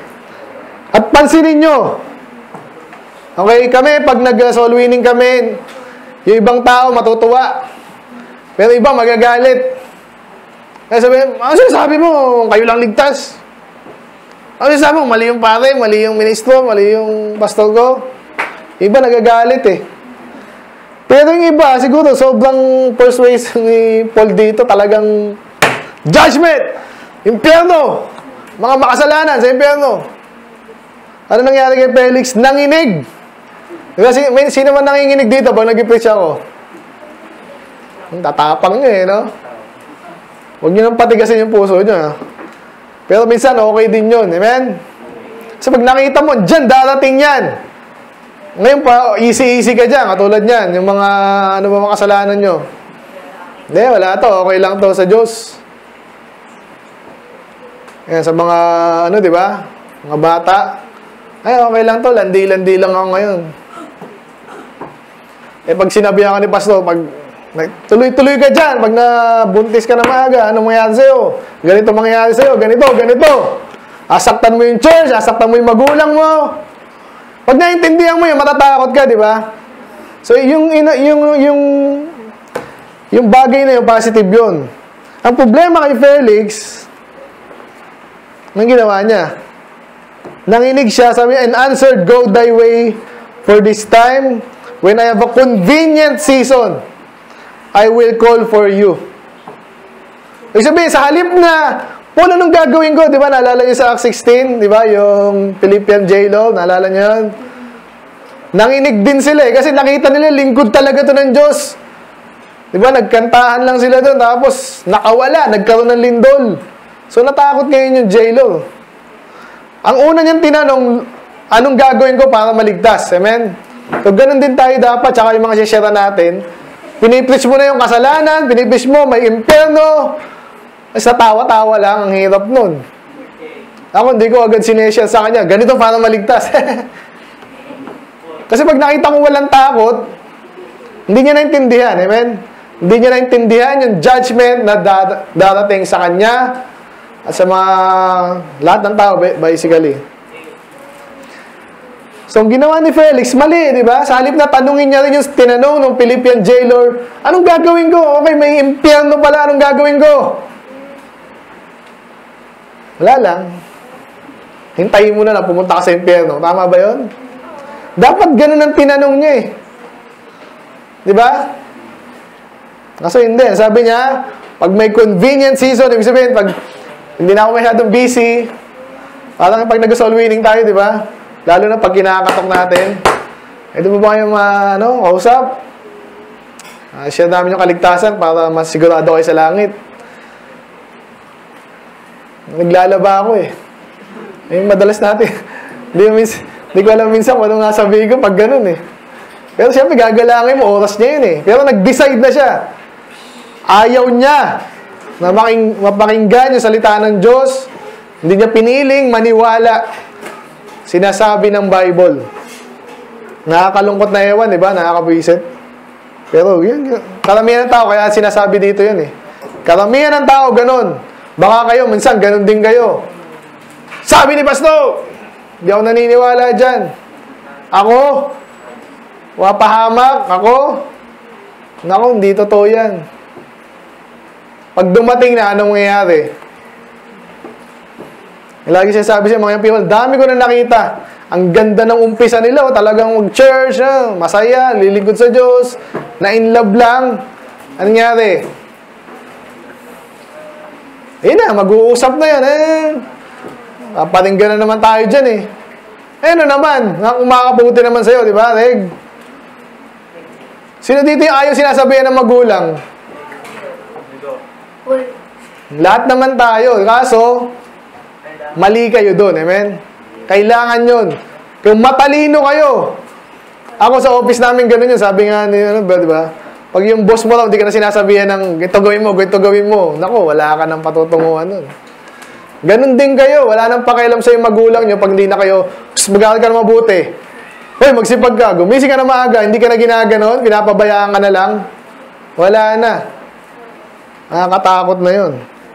At pansinin nyo, okay, kami, pag nag-soul winning kami, yung ibang tao matutuwa. Pero ibang magagalit. Kaya sabihin, ano sinasabi mo? Kayo lang ligtas. Ano sinasabi mo? Mali yung pare, mali yung ministro, mali yung pastor ko. Iba nagagalit eh. Pero yung iba, siguro, sobrang persuasive ni Paul dito, talagang judgment! Impyerno! Mga makasalanan sa impyerno. Ano nangyari kay Felix? Nanginig! Kasi may sino man nanginginig dito pag nag-preach ako? Tatapang nyo eh, no? Huwag nyo nang patigasin yung puso nyo, ha? Pero minsan, okay din yun. Amen? So, pag nakita mo, dyan, darating yan. Ngayon pa, easy-easy ka dyan. Katulad yan, yung mga, ano ba mga kasalanan nyo? Hindi, wala to. Okay lang to sa Diyos. Yan, sa mga, ano, di ba? Mga bata. Ay, okay lang to. Landi-landi lang ako ngayon. Eh, pag sinabihan ka ni pastor, pag tuloy-tuloy ka dyan, pag nabuntis ka na maaga, anong mangyayari sa'yo? Ganito mangyayari sa'yo, ganito, ganito. Asaktan mo yung church, asaktan mo yung magulang mo. Pag naintindihan mo yun, matatakot ka, di ba? So, yung, yung, yung, yung bagay na yun, positive yun. Ang problema kay Felix, anong ginawa niya? Nanginig siya, sabi niya, and answered, go thy way, for this time, when I have a convenient season, I will call for you. Ibig sabihin, sa halip na, Paul, anong gagawin ko? Di ba, naalala niyo sa Acts sixteen? Di ba, yung Philippian jailer, naalala niyo yun? Nanginig din sila eh, kasi nakita nila, lingkod talaga to ng Diyos. Di ba, nagkantahan lang sila doon, tapos nakawala, nagkaroon ng lindol. So, natakot ngayon yung jailer. Ang una niyang tinanong, anong gagawin ko para maligtas? Amen? So, ganun din tayo dapat, tsaka yung mga sishera natin, pinipreach mo na yung kasalanan, pinipreach mo, may impyerno, sa tawa-tawa lang, ang hirap nun. Ako, hindi ko agad sineshare sa kanya, ganito para maligtas. Kasi pag nakita ko walang takot, hindi niya naintindihan, amen? Hindi niya naintindihan yung judgment na darating sa kanya at sa mga, lahat ng tao, basically. So, ang ginawa ni Felix, mali, di ba? Sa halip na tanungin niya rin yung tinanong ng Philippian jailer, anong gagawin ko? Okay, may impyerno pala, anong gagawin ko? Wala lang. hintayin mo na lang, pumunta ka sa impyerno. Tama ba yun? Dapat ganun ang tinanong niya eh. Di ba? Kaso hindi. Sabi niya, pag may convenient season, ibig sabihin, pag hindi na ako masyadong busy, parang pag nag-soul winning tayo, di ba? Lalo na pag kinakatok natin. Ito po ba kayong uh, ano, kausap? Uh, share namin yung kaligtasan para mas sigurado kayo sa langit. Naglalaba ako eh. Yung madalas natin. Hindi mins, di ko alam minsan kung ano nga sabihin ko pag ganun eh. Pero siyempre gagalangin mo, oras niya yun eh. Pero nag-decide na siya. Ayaw niya na making, mapakinggan yung salita ng Diyos. Hindi niya piniling maniwala. Sinasabi ng Bible. Nakakalungkot na ewan, di ba? Nakakabwisit. Pero yun, karamihan ng tao, kaya sinasabi dito yun eh. Karamihan ng tao, ganun. Baka kayo, minsan ganun din kayo. Sabi ni Pastor, di ako naniniwala dyan. Ako, wapahamak, ako. Naku, hindi totoo yan. Pag dumating na, anong mangyayari? Lagi siya sabi siya, mga people, dami ko na nakita. Ang ganda ng umpisa nila, oh, talagang mag-church, ah, masaya, lilingkod sa Diyos, na in love lang. Anong nangyari? Eh na, mag-uusap na yan, eh. Paparinggan na naman tayo dyan, eh. Eh, ano naman? Umakabuti naman sa'yo, di ba, Reg? Sino dito yung ayaw sinasabihan ng magulang? Lahat naman tayo. Kaso, mali kayo doon. Amen? Kailangan yun. Kung matalino kayo. Ako sa office namin ganun yun. Sabi nga, ano ba, di ba? Pag yung boss mo lang, hindi ka na sinasabihan ng ito gawin mo, ito gawin mo. Naku, wala ka nang patutunguhan nun. Ganun din kayo. Wala nang pakialam sa yung magulang nyo pag hindi na kayo, mag-aaral ka na mabuti. Hoy, magsipag ka. Gumising ka na maaga. Hindi ka na ginaganon. Pinapabayaan ka na lang. Wala na. Nakakatakot na yun.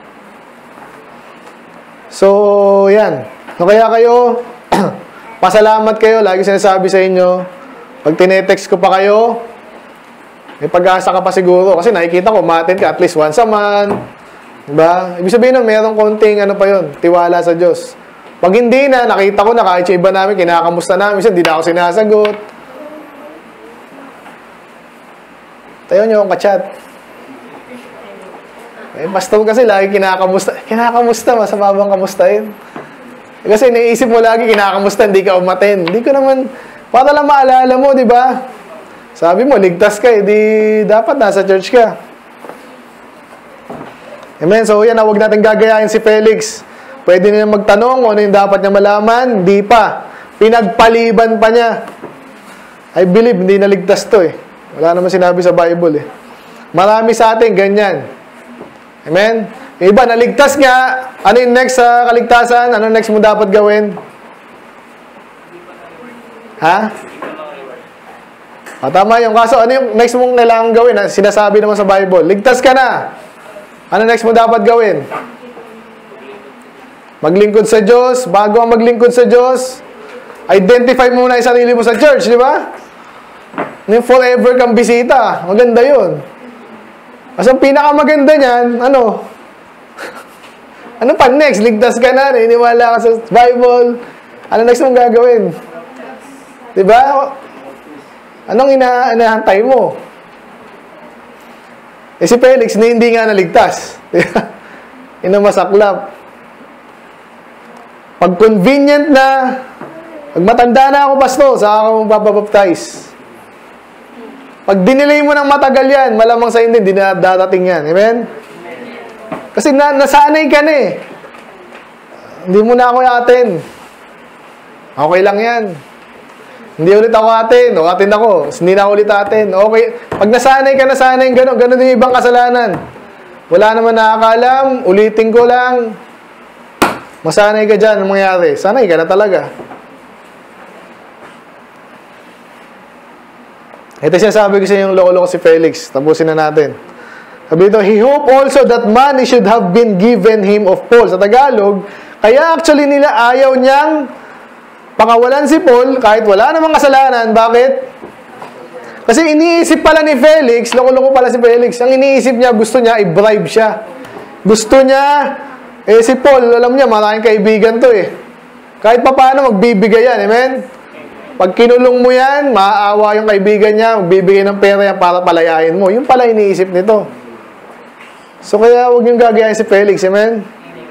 So, yan. So, kaya kayo, pasalamat kayo. Lagi sinasabi sa inyo, pag tinetext ko pa kayo, may pag-asa ka pa siguro. Kasi nakikita ko, umattend ka at least once a month. Diba? Ibig sabihin nun, mayroong konting, ano pa yun, tiwala sa Diyos. Pag hindi na, nakita ko na kahit yung iba namin, kinakamusta namin, hindi na ako sinasagot. Tayo nyo akong kachat. Eh, pastor kasi lagi kinakamusta. Kinakamusta, masama bang kamustahin? Kasi naisip mo lagi kinakamusta, hindi ka umaten. Hindi ko naman, para lang maalala mo, di ba? Sabi mo, ligtas ka, hindi dapat nasa church ka. Amen? So, yan, huwag natin gagayahin si Felix. Pwede niya magtanong kung ano yung dapat niya malaman. Hindi pa. Pinagpaliban pa niya. I believe, hindi naligtas to eh. Wala naman sinabi sa Bible eh. Marami sa atin, ganyan. Amen? Yung iba, naligtas nga. Ano yung next sa kaligtasan? Ano next mo dapat gawin? Ha? O, tama yung kaso. Ano yung next mong kailangan gawin? Sinasabi naman sa Bible. Ligtas ka na. Ano next mo dapat gawin? Maglingkod sa Diyos. Bago ang maglingkod sa Diyos, identify muna yung sarili mo sa church, di ba? Yung forever kang bisita. Maganda yun. Kasi ang pinakamaganda niyan, ano? Ano pa next? Ligtas ka na, naniniwala ka sa Bible. Ano next mong gagawin? Diba? Anong ina inahantay mo? Eh si Felix, hindi nga naligtas. Inamasaklap. Pag convenient na, pag matanda na ako, pastor, saka ako mapapaptize. Pag dinilay mo ng matagal yan, malamang sa hindi, hindi na darating yan. Amen? Kasi na, nasanay ka na eh. Hindi mo na ako atin. Okay lang yan. Hindi ulit ako atin. O atin ako. Hindi na ulit atin. Okay. Pag nasanay ka, nasanay gano'n. Gano'n din yung ibang kasalanan. Wala naman nakakaalam. Ulitin ko lang. Masanay ka dyan. Anong mangyari? Sanay ka na talaga. Ito siya sabi ko sa yung loko-loko si Felix. Tapusin na natin. Sabi ito, he hope also that money should have been given him of Paul. Sa Tagalog, kaya actually nila ayaw niyang pakawalan si Paul kahit wala namang kasalanan. Bakit? Kasi iniisip pala ni Felix, loko-loko pala si Felix, ang iniisip niya, gusto niya, i-bribe siya. Gusto niya, eh si Paul, alam niya, maraming kaibigan to eh. Kahit pa paano, magbibigay yan. Amen? Pag kinulong mo yan, maaawa yung kaibigan niya, magbibigay ng pera yan para palayain mo. Yung pala iniisip nito. So, kaya huwag niyong gagayahin si Felix. Amen?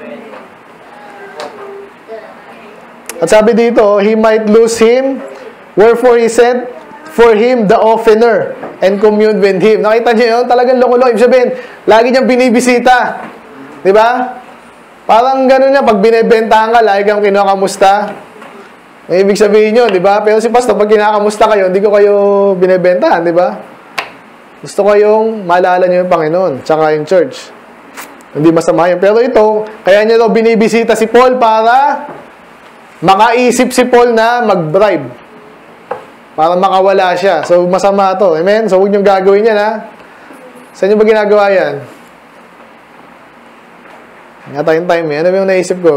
At sabi dito, he might lose him, wherefore he sent for him the oftener and communed with him. Nakita niyo yun? Talagang loko-loko. Ibig sabihin, lagi niyang binibisita. Di ba? Parang gano'n niya, pag binibentahan ka, lagi kang kinakamusta. May ibig sabihin yun, di ba? Pero si Pastor, pag kinakamusta kayo, hindi ko kayo binibentahan, di ba? Gusto ko yung maalala niyo yung Panginoon, tsaka yung church. Hindi masama yun. Pero ito, kaya niya daw binibisita si Paul para makaisip si Paul na mag-bribe. Para makawala siya. So, masama to. Amen? So, huwag niyong gagawin yan, ha? Saan niyo ba ginagawa yan? Nga tayong time, eh. Ano ba yung naisip ko?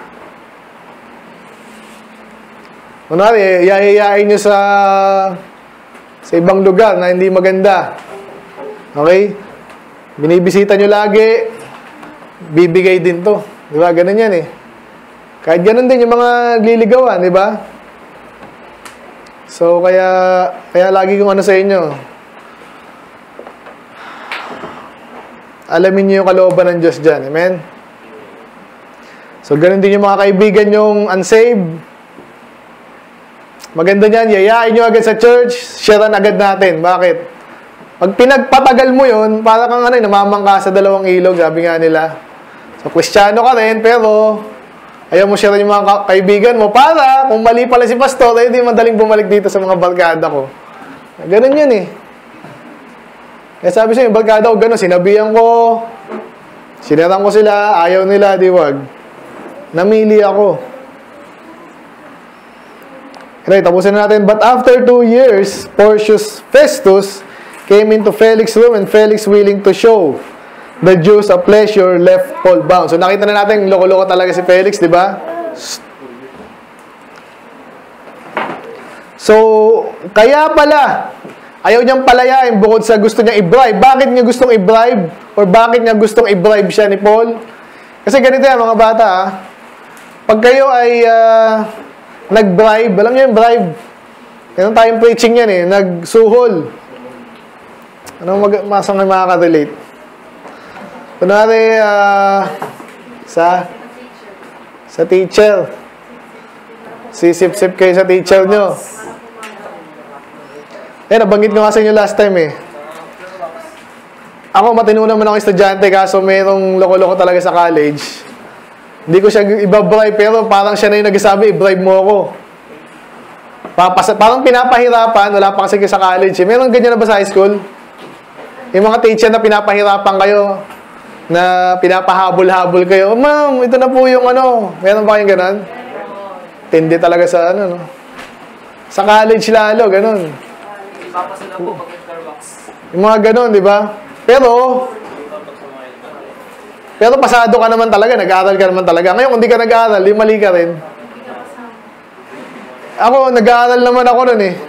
Kunwari, yayayain nyo sa sa ibang lugar na hindi maganda. Okay? Binibisita nyo lagi, bibigay din to. Di ba? Ganun yan eh. Kahit ganun din yung mga liligawan, di ba? So, kaya, kaya lagi kong ano sa inyo. Alamin nyo yung kalooban ng Diyos dyan. Amen? So, ganun din yung mga kaibigan yung unsaved. Maganda niyan, yayain nyo agad sa church, sharean agad natin. Bakit? Pag pinagpatagal mo yun, para kang ano, namamangka sa dalawang ilog, sabi nga nila. So, Kristiyano ka rin, pero ayaw mo sharean yung mga ka kaibigan mo para, kung mali pala si Pastor, ay hindi madaling bumalik dito sa mga barkada ko. Ganun yun eh. Kaya sabi siya, yung barkada ko, ganun, sinabihan ko, sinaran ko sila, ayaw nila, di wag. Namili ako. Okay, tapusin natin. But after two years, Porcius Festus came into Felix's room, and Felix, willing to show the Jews a pleasure, left Paul bound. So nakita na natin, loko-loko talaga si Felix, di ba? So, kaya pala, ayaw niyang palayain bukod sa gusto niyang i-bribe. Bakit niya gustong i-bribe? Or bakit niya gustong i-bribe siya ni Paul? Kasi ganito yan, mga bata, ha? Pag kayo ay uh, nag-bribe, alam niyo yung bribe? Ganun tayong preaching yan eh, nagsuhol. Anong mag- masang may makaka-relate? Kunwari, uh, sa sa teacher. Sisip-sip kayo sa teacher nyo. Eh, nabanggit ko nga sa inyo last time eh. Ako, matino naman ako estudyante, kaso mayroong loko-loko talaga sa college. Hindi ko siya iba-bribe, pero parang siya na yung nagsasabi, i-bribe mo ako. Papas parang pinapahirapan, wala pa kasi sa college. Eh. Meron ganyan na ba sa high school? Yung mga teacher na pinapahirapan kayo, na pinapahabol-habol kayo, ma'am, ito na po yung ano. Meron ba kayong ganon? Tindi talaga sa ano, no? Sa college lalo, ganon. Yung mga ganon, di ba? Pero, pero pasado ka naman talaga, nag-aaral ka naman talaga. Ngayon, kung di ka nag-aaral, di mali ka rin. Ako, nag-aaral naman ako nun eh.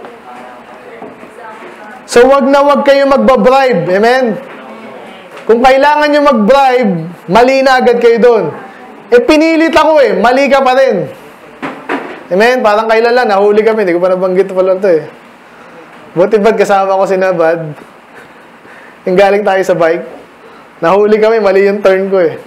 So, wag na wag kayo magbabribe. Amen? Kung kailangan nyo mag-bribe, mali na agad kayo doon. Eh, pinilit ako eh. Mali ka pa rin. Amen? Parang kailan lang, nahuli kami. Hindi ko pa nabanggit pala ito eh. Buti ba't kasama ko si Nabad? Yung galing tayo sa bike. Nahuli kami, mali yung turn ko eh.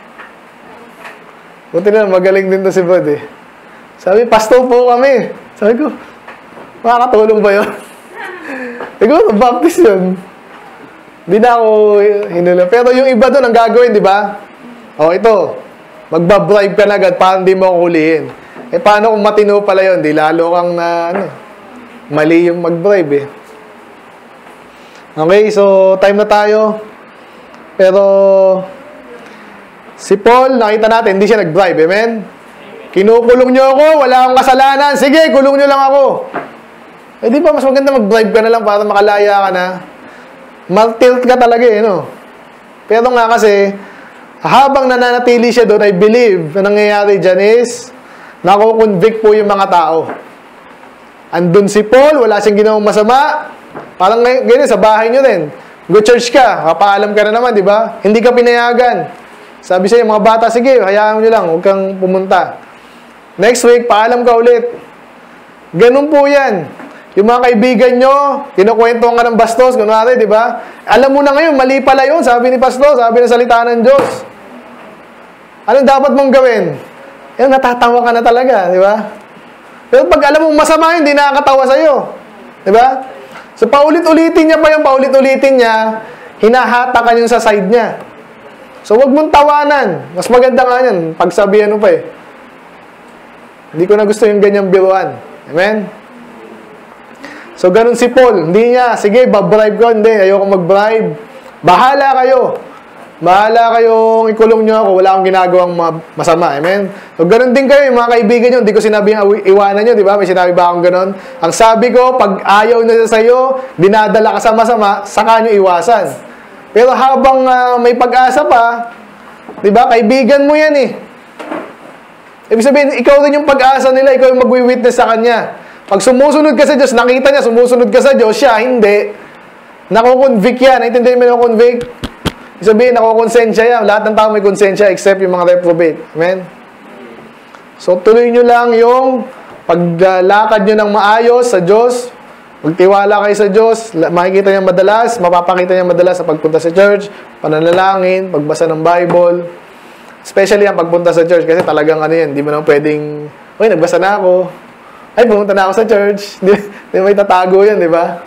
Buti na, magaling din to si Bud eh. Sabi, pasto po kami. Sabi ko, makakatulong ba yun? Siguro, baptist yun. Hindi na ako hinula. Pero yung iba doon ang gagawin, di ba? O, ito. Magbabribe ka na agad para hindi mo hulihin. Eh, paano kung matino pala yun? Di lalo kang na, ano, mali yung mag-bribe eh. Okay, so, time na tayo. Pero, si Paul, nakita natin, hindi siya nag-bribe. Amen? Kinukulong nyo ako, wala akong kasalanan. Sige, kulong nyo lang ako. Eh, di ba, mas maganda mag-bribe ka na lang para makalaya ka na. Mal-tilt ka talaga eh, no? Pero nga kasi, habang nananatili siya doon, I believe, na nangyayari dyan is, nakukonvict po yung mga tao. Andun si Paul, wala siyang ginawang masama. Parang ganyan, sa bahay nyo din. Go church ka, kapaalam ka na naman, di ba? Hindi ka pinayagan. Sabi sa'yo, mga bata, sige, hayaan nyo lang, huwag kang pumunta. Next week, paalam ka ulit. Ganun po yan. Yung mga kaibigan nyo, kinukwentuhan ka ng bastos, kunwari, di ba? Alam mo na ngayon, mali pala yun, sabi ni pastor, sabi ng salita ng Diyos. Anong dapat mong gawin? Yan, natatawa ka na talaga, di ba? Pero pag alam mong masama yun, hindi nakakatawa sa'yo. Di ba? So, paulit-ulitin niya pa yung paulit-ulitin niya, hinahatakan yung sa side niya. So, wag mong tawanan. Mas maganda nga yan, pagsabihan mo pa eh. Hindi ko na gusto yung ganyang biruan. Amen? So, ganun si Paul. Hindi niya, sige, babribe ko. Hindi, ayoko mag-bribe. Bahala kayo. Bahala kayong ikulong nyo ako. Wala akong ginagawang masama. Amen? So, ganun din kayo, yung mga kaibigan nyo. Hindi ko sinabi yung iwanan nyo, di ba? May sinabi ba akong ganun? Ang sabi ko, pag ayaw na sa sa'yo, dinadala ka sa masama, saka nyo iwasan. Pero habang uh, may pag-asa pa, di ba? Kaibigan mo yan eh. Ibig sabihin, ikaw rin yung pag-asa nila. Ikaw yung magwi-witness sa kanya. Pag sumusunod ka sa Diyos, nakita niya, sumusunod ka sa Diyos, siya, hindi. Nakukonvict yan. Naintindihan mo yung nakukonvict? Ibig sabihin, nakukonsensya yan. Lahat ng tao may konsensya except yung mga reprobate. Amen? So, tuloy nyo lang yung paglalakad nyo ng maayos sa Diyos. Magtiwala kayo sa Diyos. Makikita niya madalas, mapapakita niya madalas sa pagpunta sa church, pananalangin, pagbasa ng Bible. Especially ang pagpunta sa church kasi talagang ano yan, hindi mo naman pwedeng, uy, nagbasa na ako. Ay, pumunta na ako sa church. Di, di may tatago yan, di ba?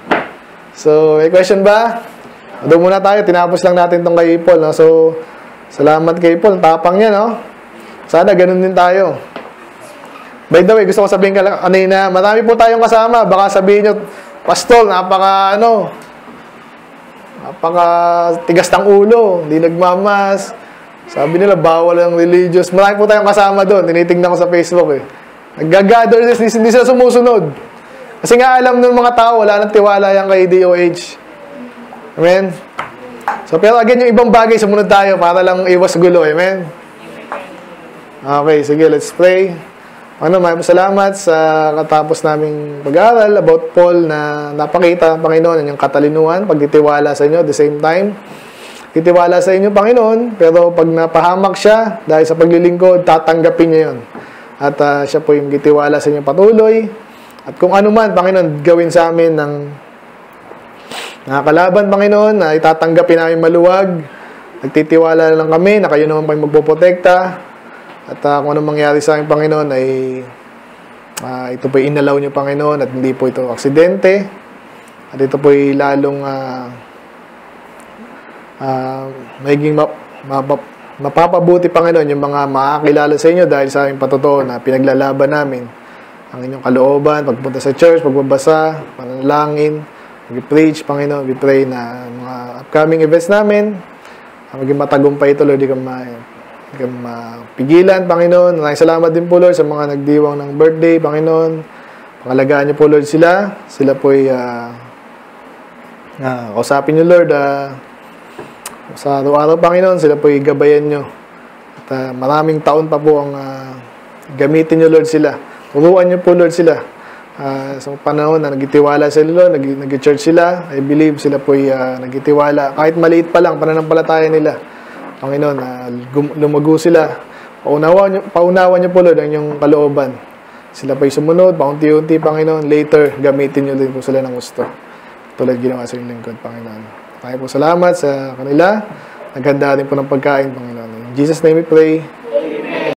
So, may question ba? Doon muna tayo. Tinapos lang natin itong kay Paul. No? So, salamat kay Paul. Tapang yan, no? Sana ganun din tayo. By the way, gusto ko sabihin kanina, marami po tayong kasama. Baka sabihin nyo, Pastor, napaka, ano, napaka tigas ng ulo. Hindi nagmamas. Sabi nila, bawal ang religious. Marami po tayong kasama doon. Tinitingnan ko sa Facebook, eh. Nag-gather, hindi sila sumusunod. Kasi nga alam ng mga tao, wala nang tiwala yan kay D O H. Amen? So, pero again, yung ibang bagay, sumunod tayo para lang iwas gulo. Amen? Okay, sige, let's pray. Ano, maraming salamat sa katapos naming pag-aaral about Paul na napakita ng Panginoon ang yung katalinuhan, pagtitiwala sa inyo at the same time. Titiwala sa inyo, Panginoon, pero pag napahamak siya, dahil sa paglilingkod, tatanggapin niya yun. At uh, siya po yung gitiwala sa inyo patuloy. At kung ano man, Panginoon, gawin sa amin ng nakakalaban, Panginoon, na itatanggapin namin maluwag. Nagtitiwala lang kami na kayo naman pa yung magpoprotekta. At uh, kung ano mangyari sa amin, Panginoon, ay uh, ito po inalaw niyo, Panginoon, at hindi po ito aksidente. At ito po ay lalong uh, uh, magiging map, map, mapapabuti, Panginoon, yung mga makakilala sa inyo dahil sa aming patotoo na pinaglalaban namin ang inyong kalooban, pagpunta sa church, pagbabasa, panalangin, mag-preach, Panginoon. We pray na mga upcoming events namin, maging matagumpay ito, Lord, di ka, ma, di ka mapigilan, Panginoon. Maraming salamat din po, Lord, sa mga nagdiwang ng birthday, Panginoon. Pangalagaan niyo po, Lord, sila. Sila po ay uh, uh, kausapin niyo, Lord, uh, sa araw-araw, Panginoon, sila po igabayan nyo. At uh, maraming taon pa po ang uh, gamitin nyo, Lord, sila. Turuan nyo po, Lord, sila. Uh, sa panahon na nagitiwala sila, Lord, nag-church sila. I believe sila po uh, nagitiwala. Kahit maliit pa lang, pananampalataya nila. Panginoon, uh, lumago sila. Paunawan nyo, paunawan nyo po, Lord, ang inyong kalooban. Sila po'y sumunod, paunti-unti, Panginoon. Later, gamitin nyo din po sila ng gusto. Tulad ginawa sa inyong lingkod, Panginoon. Maraming po salamat sa kanila. Naghanda din po ng pagkain, Panginoon. In Jesus' name we pray.